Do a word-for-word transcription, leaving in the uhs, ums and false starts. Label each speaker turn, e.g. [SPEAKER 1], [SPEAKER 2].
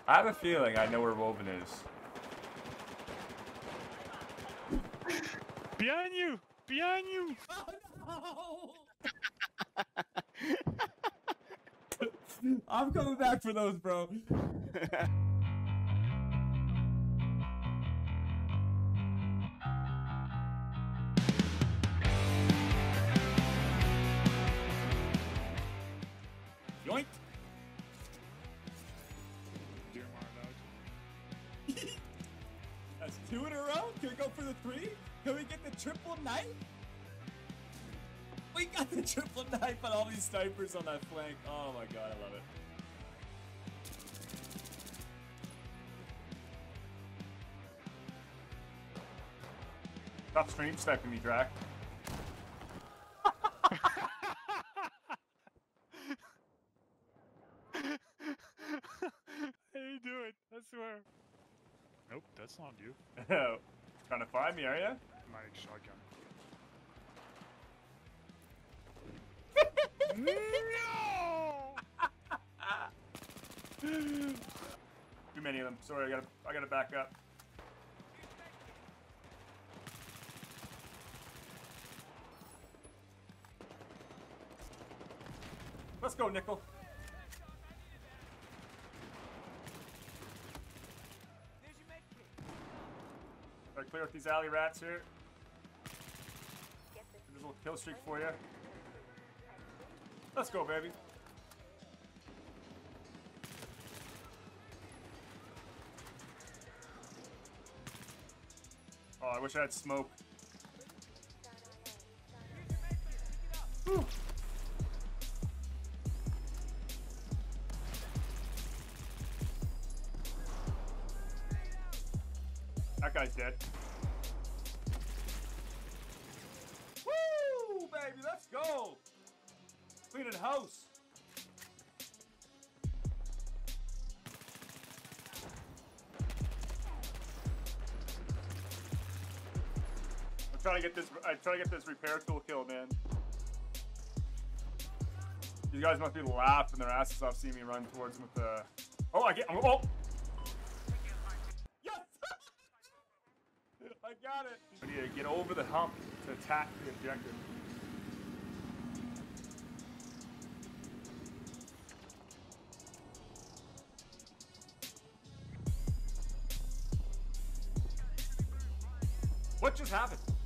[SPEAKER 1] I have a feeling I know where Woven is.
[SPEAKER 2] Behind you! Behind you!
[SPEAKER 3] Oh no! I'm coming back for those, bro. Yoink!
[SPEAKER 2] Dear Marvin.
[SPEAKER 3] That's two in a row. Can we go for the three? Can we get the triple knife? We got the triple knife on all these snipers on that flank. Oh my god, I love it.
[SPEAKER 1] Stop stream sniping me, Drac.
[SPEAKER 2] How you doing? I swear. Nope, that's not you.
[SPEAKER 1] Trying to find me, are you?
[SPEAKER 2] My shotgun. No!
[SPEAKER 1] Too many of them. Sorry, I gotta, I gotta back up. Let's go, Nickel. Gotta clear with these alley rats here. There's a little kill streak for you. Let's go, baby. Oh, I wish I had smoke. Whew. That guy's dead. Woo, baby, let's go. Cleaning house. I'm trying to get this. I'm trying to get this repair tool kill, man. These guys must be laughing their asses off seeing me run towards them with the. Oh, I get. Oh. Yes. I got it. I need to get over the hump to attack the objective. What just happened?